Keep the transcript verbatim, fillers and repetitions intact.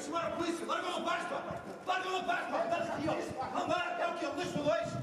chamar a polícia! Larga o rapaz, pá! Larga o rapaz, pá! Dá-lhe aqui, ó! Vamos lá, é o quê? Um, dois, dois!